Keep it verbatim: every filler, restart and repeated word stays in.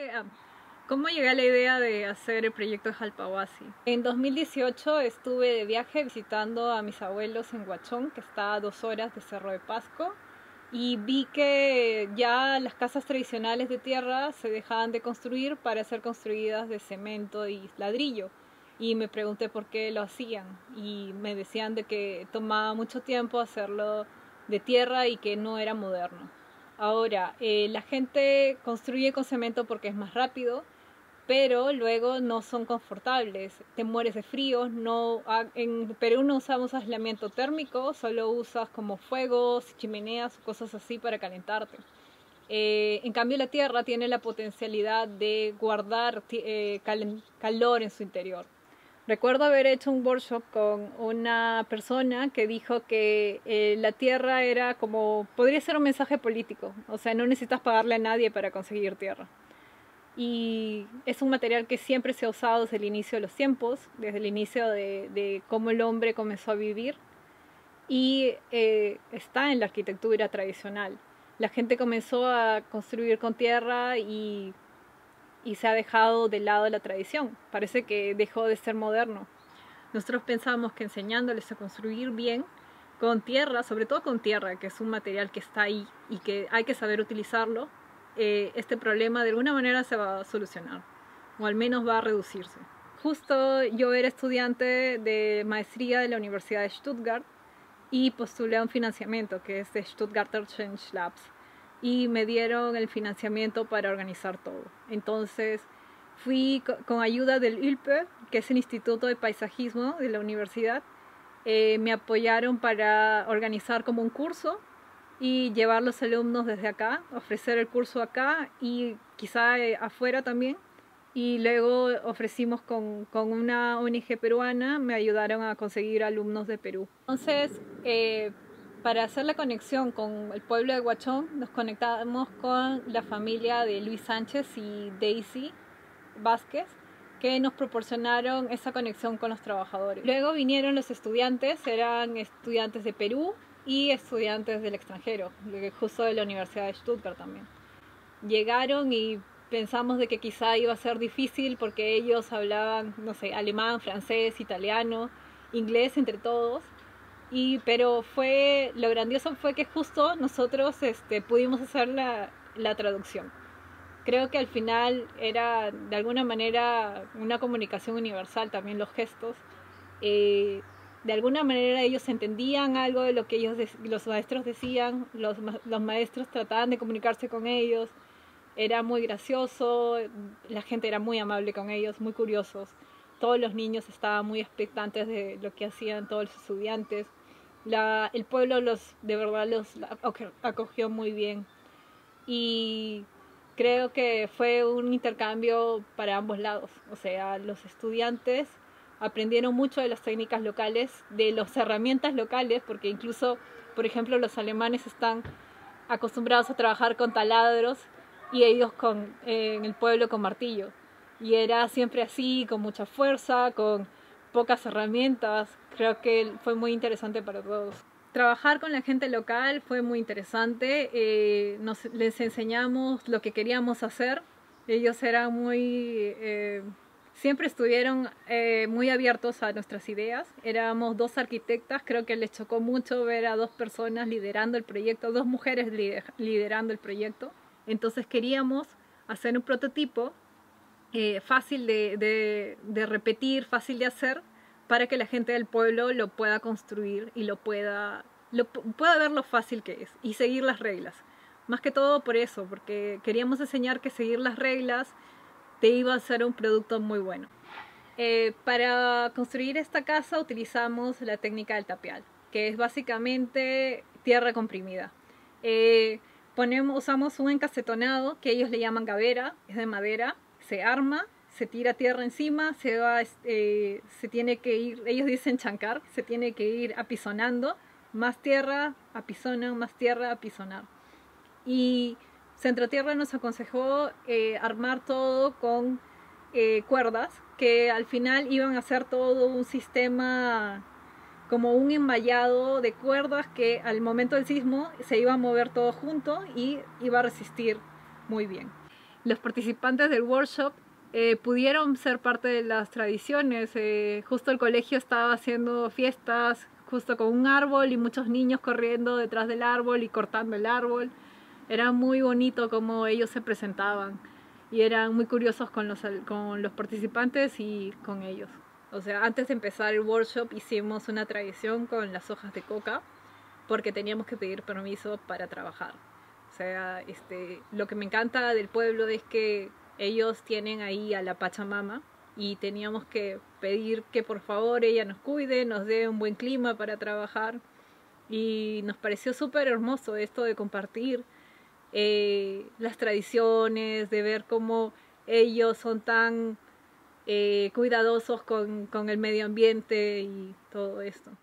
llegué a, ¿Cómo llegué a la idea de hacer el proyecto de Jalpahuasi? En dos mil dieciocho estuve de viaje visitando a mis abuelos en Huachón, que está a dos horas de Cerro de Pasco, y vi que ya las casas tradicionales de tierra se dejaban de construir para ser construidas de cemento y ladrillo. Y me pregunté por qué lo hacían, y me decían de que tomaba mucho tiempo hacerlo de tierra y que no era moderno. Ahora, eh, la gente construye con cemento porque es más rápido, pero luego no son confortables, te mueres de frío. No, en Perú no usamos aislamiento térmico, solo usas como fuegos, chimeneas o cosas así para calentarte. Eh, en cambio la tierra tiene la potencialidad de guardar eh, cal calor en su interior. Recuerdo haber hecho un workshop con una persona que dijo que eh, la tierra era como, podría ser un mensaje político, o sea, no necesitas pagarle a nadie para conseguir tierra. Y es un material que siempre se ha usado desde el inicio de los tiempos, desde el inicio de, de cómo el hombre comenzó a vivir, y eh, está en la arquitectura tradicional. La gente comenzó a construir con tierra y, y se ha dejado de lado la tradición. Parece que dejó de ser moderno. Nosotros pensamos que enseñándoles a construir bien con tierra, sobre todo con tierra, que es un material que está ahí y que hay que saber utilizarlo, eh, este problema de alguna manera se va a solucionar, o al menos va a reducirse. Justo yo era estudiante de maestría de la Universidad de Stuttgart y postulé a un financiamiento que es de Stuttgarter Change Labs, y me dieron el financiamiento para organizar todo. Entonces fui con ayuda del I L P E, que es el Instituto de Paisajismo de la universidad. Eh, me apoyaron para organizar como un curso y llevar los alumnos desde acá, ofrecer el curso acá y quizá eh, afuera también. Y luego ofrecimos con, con una O N G peruana, me ayudaron a conseguir alumnos de Perú. Entonces, eh, para hacer la conexión con el pueblo de Huachón, nos conectamos con la familia de Luis Sánchez y Daisy Vázquez, que nos proporcionaron esa conexión con los trabajadores. Luego vinieron los estudiantes, eran estudiantes de Perú y estudiantes del extranjero, justo de la Universidad de Stuttgart también. Llegaron y pensamos de que quizá iba a ser difícil porque ellos hablaban, no sé, alemán, francés, italiano, inglés entre todos. Y, pero fue, lo grandioso fue que justo nosotros este, pudimos hacer la, la traducción. Creo que al final era de alguna manera una comunicación universal, también los gestos. Eh, de alguna manera ellos entendían algo de lo que ellos, los maestros decían, los, los maestros trataban de comunicarse con ellos. Era muy gracioso, la gente era muy amable con ellos, muy curiosos. Todos los niños estaban muy expectantes de lo que hacían todos los estudiantes. La, el pueblo los, de verdad los acogió muy bien. Y creo que fue un intercambio para ambos lados. O sea, los estudiantes aprendieron mucho de las técnicas locales, de las herramientas locales, porque incluso, por ejemplo, los alemanes están acostumbrados a trabajar con taladros y ellos con, eh, en el pueblo con martillo. Y era siempre así, con mucha fuerza, con pocas herramientas. Creo que fue muy interesante para todos. Trabajar con la gente local fue muy interesante. Eh, nos, les enseñamos lo que queríamos hacer. Ellos eran muy... Eh, siempre estuvieron eh, muy abiertos a nuestras ideas. Éramos dos arquitectas, creo que les chocó mucho ver a dos personas liderando el proyecto, dos mujeres liderando el proyecto. Entonces queríamos hacer un prototipo eh, fácil de, de, de repetir, fácil de hacer, para que la gente del pueblo lo pueda construir y lo pueda, lo, pueda ver lo fácil que es y seguir las reglas. Más que todo por eso, porque queríamos enseñar que seguir las reglas te iba a hacer un producto muy bueno. Eh, para construir esta casa utilizamos la técnica del tapial, que es básicamente tierra comprimida. Eh, ponemos, usamos un encasetonado que ellos le llaman gavera, es de madera, se arma, se tira tierra encima, se, va, eh, se tiene que ir, ellos dicen chancar, se tiene que ir apisonando, más tierra, apisonan, más tierra, apisonar. Y Centro Tierra nos aconsejó eh, armar todo con eh, cuerdas, que al final iban a ser todo un sistema, como un enmallado de cuerdas que al momento del sismo se iba a mover todo junto y iba a resistir muy bien. los participantes del workshop eh, pudieron ser parte de las tradiciones. Eh, justo el colegio estaba haciendo fiestas justo con un árbol y muchos niños corriendo detrás del árbol y cortando el árbol. Era muy bonito cómo ellos se presentaban y eran muy curiosos con los, con los participantes y con ellos. O sea, antes de empezar el workshop hicimos una tradición con las hojas de coca porque teníamos que pedir permiso para trabajar. O sea, este, lo que me encanta del pueblo es que ellos tienen ahí a la Pachamama y teníamos que pedir que por favor ella nos cuide, nos dé un buen clima para trabajar. Y nos pareció súper hermoso esto de compartir eh, las tradiciones, de ver cómo ellos son tan eh, cuidadosos con, con el medio ambiente y todo esto.